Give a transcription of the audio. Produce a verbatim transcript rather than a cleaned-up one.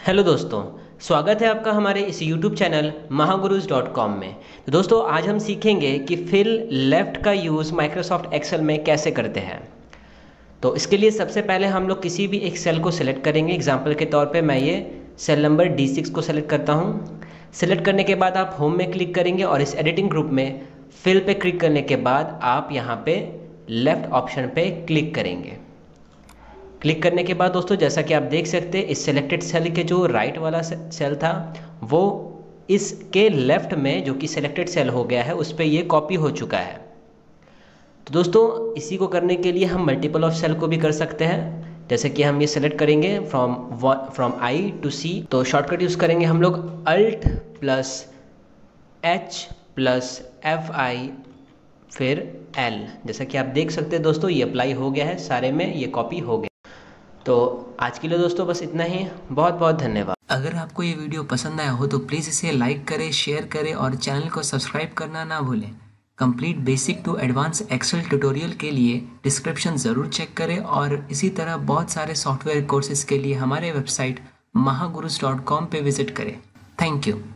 Hello दोस्तों, स्वागत है आपका हमारे इस YouTube channel Mahagurus dot com में। तो दोस्तों आज हम सीखेंगे कि फिल लेफ्ट का यूज़ माइक्रोसॉफ्ट एक्सेल में कैसे करते हैं। तो इसके लिए सबसे पहले हम लोग किसी भी एक सेल को सिलेक्ट करेंगे। एग्जांपल के तौर पे मैं ये सेल नंबर डी सिक्स को सेलेक्ट करता हूँ। सेलेक्ट करने के बाद आप होम में क्लिक करेंगे और इस एडिटिंग ग्रुप में फिल पे क्लिक करने के बाद आप यहाँ पे लेफ़्ट ऑप्शन पे क्लिक करेंगे। क्लिक करने के बाद दोस्तों जैसा कि आप देख सकते हैं, इस सेलेक्टेड सेल के जो राइट वाला सेल था वो इसके लेफ्ट में जो कि सेलेक्टेड सेल हो गया है उस पर ये कॉपी हो चुका है। तो दोस्तों इसी को करने के लिए हम मल्टीपल ऑफ सेल को भी कर सकते हैं। जैसे कि हम ये सेलेक्ट करेंगे from from I to C, तो शॉर्टकट यूज़ करेंगे हम लोग alt plus H plus F I फिर एल। जैसा कि आप देख सकते हैं दोस्तों ये अप्लाई हो गया है, सारे में ये कॉपी हो गया। तो आज के लिए दोस्तों बस इतना ही। बहुत बहुत धन्यवाद। अगर आपको ये वीडियो पसंद आया हो तो प्लीज़ इसे लाइक करें, शेयर करें और चैनल को सब्सक्राइब करना ना भूलें। Complete basic to advance Excel tutorial के लिए डिस्क्रिप्शन ज़रूर चेक करें और इसी तरह बहुत सारे सॉफ्टवेयर कोर्सेज के लिए हमारे वेबसाइट महागुरुज डॉट कॉम पे विजिट करें। Thank you.